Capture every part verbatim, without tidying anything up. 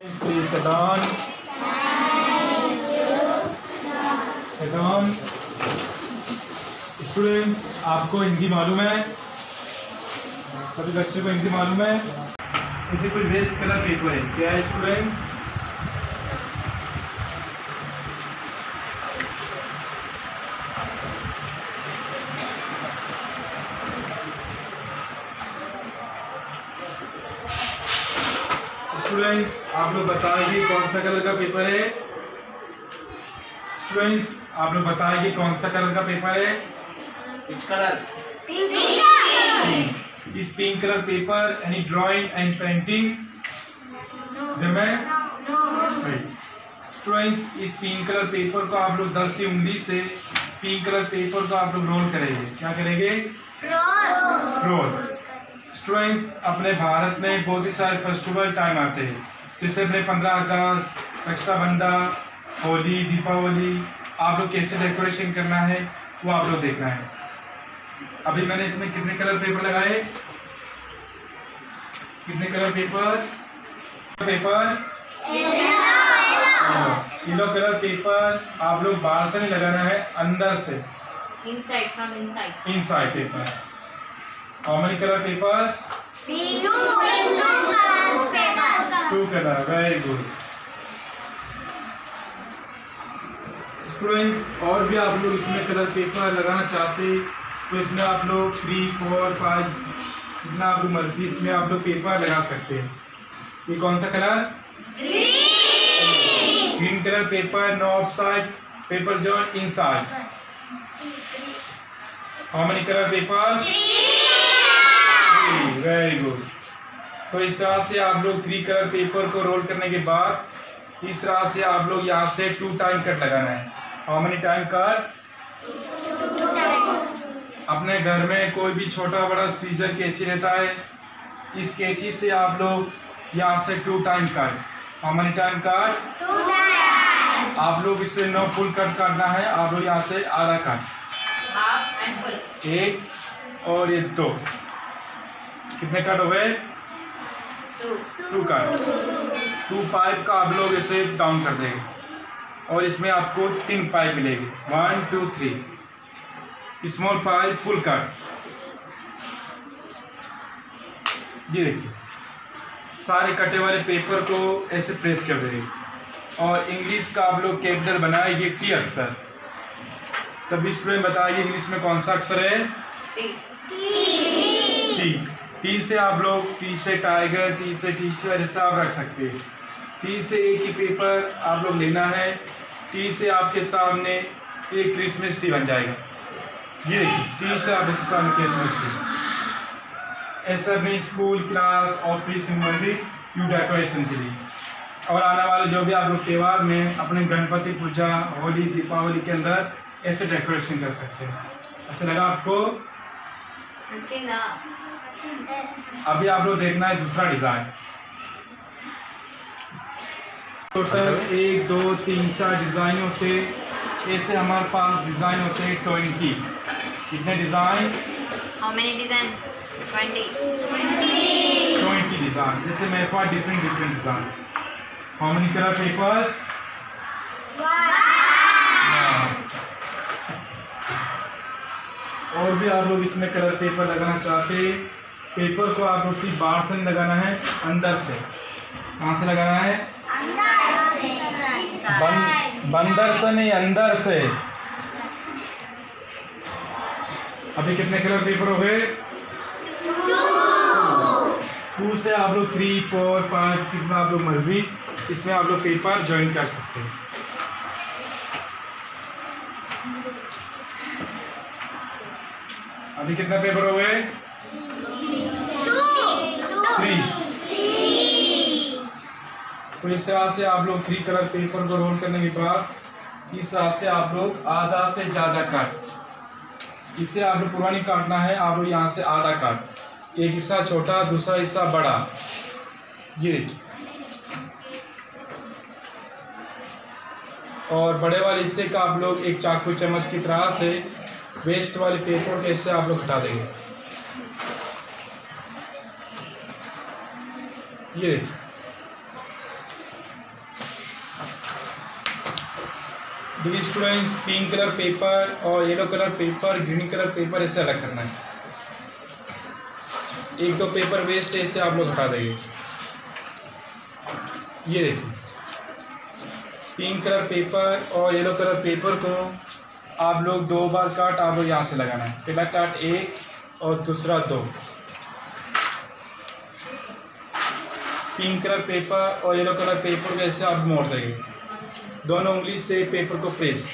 Please sit down. Sit down. Students, आपको हिंदी मालूम है? सभी बच्चों को हिंदी मालूम है? इसे कोई वेस्ट कलर पेपर है, क्या है स्टूडेंट्स? स्टूडेंट्स, आप लोग बताएंगे कौन सा कलर का पेपर है? स्टूडेंट्स, आप लोग बताएंगे कौन सा कलर का पेपर है? Which color? Pink. Is pink color paper any drawing and painting? No. No. Students, इस पिंक कलर पेपर को आप लोग दस की उंगली से पिंक कलर पेपर को आप लोग रोल करेंगे। क्या करेंगे? रोल। रोल। स्टूडेंट्स, अपने भारत में बहुत ही सारे फेस्टिवल टाइम आते हैं, जैसे अपने पंद्रह अगस्त, रक्षाबंधन, होली, दीपावली। आप लोग कैसे डेकोरेशन करना है वो आप लोग देखना है। अभी मैंने इसमें कितने कलर पेपर लगाए? कितने colour paper? Paper yellow colour paper आप लोग बाहर से नहीं लगाना है, अंदर से। Inside, from inside. Inside paper. How many color papers? Two, two papers. Two color. Very good. Students, और भी आप लोग इसमें कलर पेपर लगाना चाहते तो इसमें आप लोग थ्री फोर फाइव जितना आप लोग मर्जी इसमें आप लोग पेपर लगा सकते हैं। ये कौन सा colour? Green. Green colour paper, no outside paper joint inside. How many colour papers? Very good. तो इस तरह से आप लोग थ्री कलर पेपर को रोल करने के बाद इस तरह से आप लोग यहाँ से टू टाइम कट लगाना है। How many time cut? अपने घर में कोई भी छोटा बड़ा सीजर कैंची रहता है, इस कैंची से आप लोग यहाँ से two time cut. How many time cut? आप लोग इसे नो फुल कट करना है, आप लोग यहाँ से आधा कट, Half and full. एक और ये दो, कितने कट हो गए? Two. Two cut. Two pipe का आप लोग इसे डाउन कर देंगे और इसमें आपको तीन पाइप मिलेगी, one two three. Small pipe full cut. ये देखिए, सारे कटे वाले पेपर को ऐसे प्रेस कर देंगे और इंग्लिश का आप लोग कैपिटल बनाएंगे टी अक्षर। सभी स्टूडेंट बताइए इंग्लिश में कौन सा अक्षर है? T. टी। टी से आप लोग, टी से टाइगर, टी से टीचर, ऐसा आप रख सकते हैं। टी से एक ही पेपर आप लोग लेना है। टी से आपके सामने एक क्रिसमस ट्री बन जाएगा। ये देखिए, टी से आपके सामने क्रिसमस ट्री। ऐसा अपनी स्कूल, क्लास, ऑफिस, मंदिर यू डेकोरेशन के लिए। और आने वाले जो भी आप लोग त्यौहार में अपने गणपति पूजा, होली, दीपावली के अंदर ऐसे डेकोरेशन कर सकते हैं। अच्छा लगा आपको? अच्छी ना। अभी आप लोग देखना है दूसरा डिजाइन। टोटल एक दो तीन चार डिजाइन होते, ऐसे हमारे पास डिजाइन होते हैं ट्वेंटी। कितने design? How many designs? Twenty. Twenty design. जैसे मेरे पास different different design. How many colour papers? और भी आप लोग इसमें कलर पेपर लगाना चाहते, पेपर को आप लोग सिर्फ बाहर से नहीं लगाना है, अंदर से। कहाँ से लगाना है? बं, बंदर से नहीं, अंदर से। अभी कितने कलर पेपर हो गए? टू से आप लोग थ्री फोर फाइव सिक्स में आप लोग मर्जी इसमें आप लोग पेपर ज्वाइन कर सकते हैं। अभी कितना पेपर हो गए? थ्री। तो इस तरह से आप लोग थ्री कलर पेपर को रोल करने के बाद इस तरह से आप लोग आधा से ज़्यादा काट, इसे आप लोग पूरा नहीं काटना है, आप लोग यहाँ से आधा काट, एक हिस्सा छोटा दूसरा हिस्सा बड़ा। ये देखिए, और बड़े वाले हिस्से का आप लोग एक चाकू चम्मच की तरह से वेस्ट वाले पेपर के हिस्से आप लोग हटा देंगे। ये देखिए स्टूडेंट्स, पिंक कलर पेपर और yellow colour paper, green colour paper ऐसे अलग करना है। एक तो पेपर वेस्ट है, इसे आप लोग हटा देंगे। ये देखिए पिंक कलर पेपर और येलो कलर पेपर को आप लोग दो बार काट आप लोग यहाँ से लगाना है। पहला काट एक और दूसरा दो। पिंक कलर पेपर और येलो कलर पेपर को ऐसे आप मोड़ देंगे। दोनों उंगली से पेपर को प्रेस,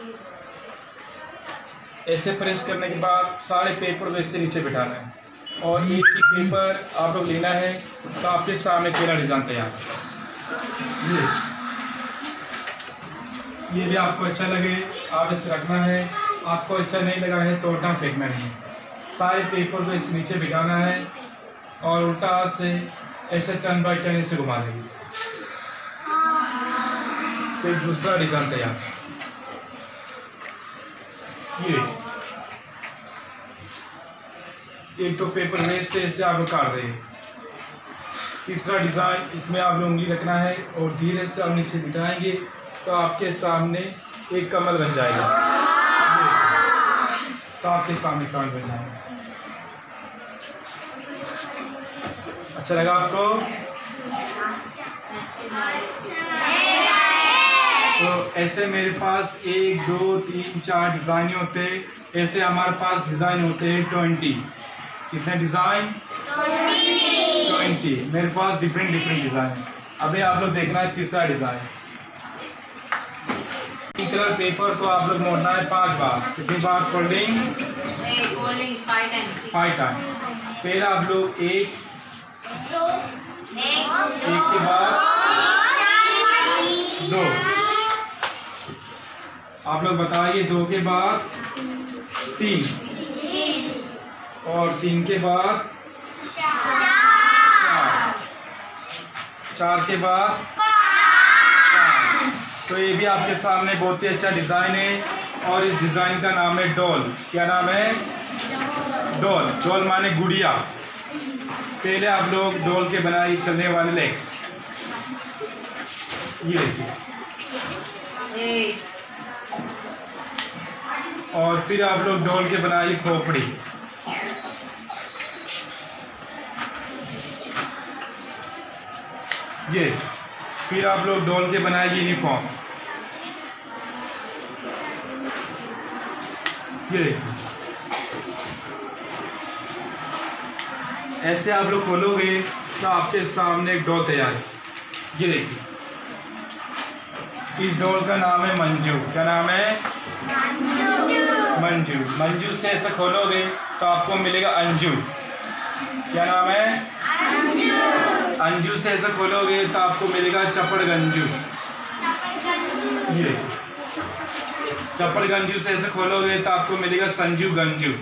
ऐसे प्रेस करने के बाद सारे पेपर को ऐसे नीचे बिठाना है और एक ही पेपर आप लोग लेना है। तो आपके सामने पहला डिज़ाइन तैयार। ये ये भी आपको अच्छा लगे आप इसे रखना है, आपको अच्छा नहीं लगा है तो उल्टा फेंकना नहीं है। सारे पेपर को इस नीचे बिठाना है और उल्टा हाथ से ऐसे टर्न बाई टर्न इसे घुमा देंगे। फिर दूसरा डिज़ाइन तैयार। ये एक तो पेपर वेस्ट है, इसे आप लोग काट देंगे। तीसरा डिज़ाइन, इसमें आप लोग उंगली रखना है और धीरे से आप नीचे बिठाएंगे तो आपके सामने एक कमल बन जाएगा। तो आपके सामने कमल बन जाएगा। अच्छा लगा आपको? तो ऐसे मेरे पास एक दो तीन चार डिज़ाइन होते हैं। ऐसे हमारे पास डिज़ाइन होते हैं ट्वेंटी। कितने डिज़ाइन? ट्वेंटी। मेरे पास डिफरेंट डिफरेंट डिज़ाइन। अभी आप लोग देखना है तीसरा डिज़ाइन। पिंक कलर पेपर को आप लोग मोड़ना है पांच बार। कितनी बार? Folding five time. फिर आप लोग एक एक के बाद दो, आप लोग बताइए, दो के बाद तीन और तीन के बाद चार, चार के बाद चार। तो ये भी आपके सामने बहुत ही अच्छा डिज़ाइन है और इस डिज़ाइन का नाम है डॉल। क्या नाम है? डॉल। डॉल माने गुड़िया। पहले आप लोग डॉल के बनाए चलने वाले लेग, ये देखिए, और फिर आप लोग डॉल के बनाइए खोपड़ी। ये फिर आप लोग डॉल के बनाइए यूनिफॉर्म। ये देखिए, ऐसे आप लोग खोलोगे तो आपके सामने एक डॉल तैयार है। ये देखिए, इस डॉल का नाम है मंजू। क्या नाम है? मंजू। मंजू से ऐसे खोलोगे तो आपको मिलेगा अंजू। क्या नाम है? अंजू। अंजू से ऐसे खोलोगे तो आपको मिलेगा चपड़गंजू। ये चपड़गंजू से ऐसे खोलोगे तो आपको मिलेगा संजू गंजू।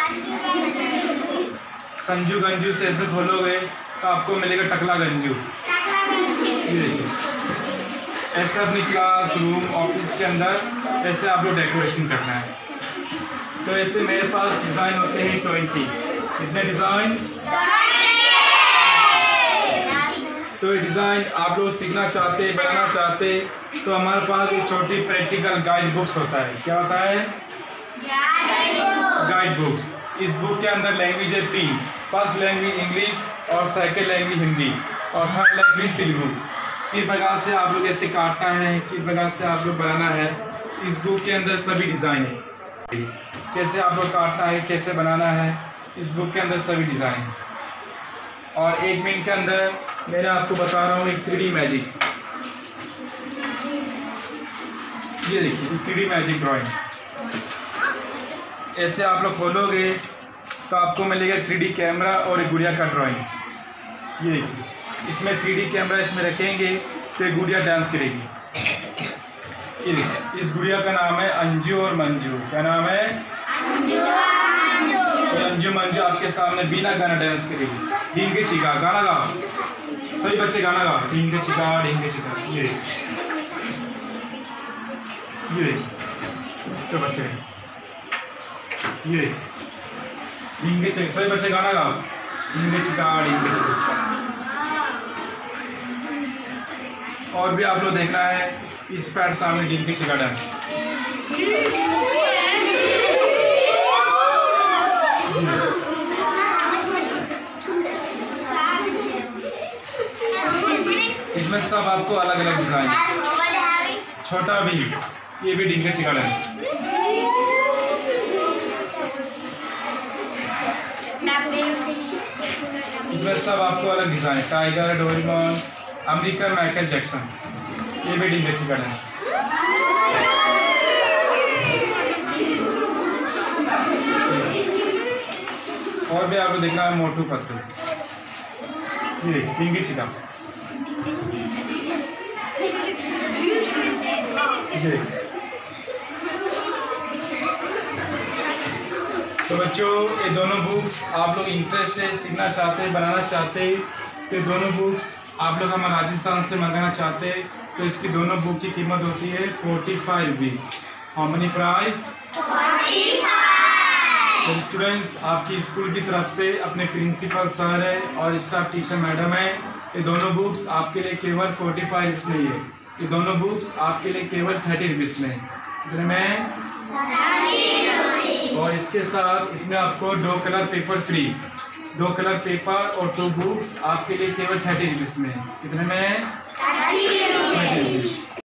संजू गंजू से ऐसे खोलोगे तो आपको मिलेगा टकला गंजू। ये देखिए, ऐसे अपनी क्लास रूम ऑफिस के अंदर ऐसे आप लोग डेकोरेशन करना है। तो ऐसे मेरे पास डिज़ाइन होते हैं ट्वेंटी। कितने डिज़ाइन? तो ये डिज़ाइन आप लोग सीखना चाहते, बनाना चाहते तो हमारे पास एक छोटी प्रैक्टिकल गाइड बुक्स होता है। क्या होता है? Guide books. इस बुक के अंदर लैंग्वेज है तीन। फर्स्ट लैंग्वेज इंग्लिश और सेकेंड लैंग्वेज हिंदी और थर्ड लैंग्वेज तेलुगु। किस प्रकार से आप लोग ऐसे काटना है, किस प्रकार से आप लोग बनाना है, इस बुक के अंदर सभी डिज़ाइन है। कैसे आप लोग काटना है, कैसे बनाना है, इस बुक के अंदर सभी डिज़ाइन है। और एक मिनट के अंदर मैं आपको बता रहा हूँ एक थ्री डी मैजिक। ये देखिए थ्री डी मैजिक ड्राइंग। ऐसे आप लोग खोलोगे तो आपको मिलेगा थ्री डी कैमरा और एक गुड़िया का ड्राइंग। ये देखिए, इसमें थ्री डी कैमरा इसमें रखेंगे तो एक गुड़िया डांस करेगी। ये देखिए, इस गुड़िया का नाम है अंजू और मंजू। क्या नाम है? अंजू अंजू मंजू आपके सामने बिना गाना डांस करेगी। ढींग के चिका, गाना गाओ सभी बच्चे, गाना गाओ। ढींग के चिका, ढींग के चिका। ये ये देखिए तो बच्चे, ये ढींग के चिका, सभी बच्चे गाना गाओ। ढींग के चिका, ढींग के चिका। और भी आप लोग देखना है इस पैड सामने डी के चिका डन। इसमें सब आपको अलग अलग डिजाइन, छोटा भी, ये भी डी के चिका डन। इसमें सब आपको अलग design, tiger, Doraemon, American Michael Jackson, ये भी डी के चिका डन। और भी आपको देखना है मोटू पत्तू, ये डी चिका। तो बच्चों, ये दोनों बुक्स आप लोग इंटरेस्ट से सीखना चाहते, बनाना चाहते, तो दोनों बुक्स आप लोग हमारे राजस्थान से मंगाना चाहते, तो इसकी दोनों बुक की कीमत होती है forty five rupees. How many price? तो स्टूडेंट्स, आपकी स्कूल की तरफ से अपने प्रिंसिपल सर है और स्टाफ टीचर मैडम है, ये दोनों बुक्स आपके लिए केवल फोर्टी फाइव रुपीज़ नहीं है, ये दोनों बुक्स आपके लिए केवल थर्टी रुपीज़ में है। इतने में और इसके साथ इसमें आपको दो कलर पेपर फ्री, दो कलर पेपर और टू बुक्स आपके लिए केवल थर्टी रुपीज़ में है। कितने में? Thirty rupees.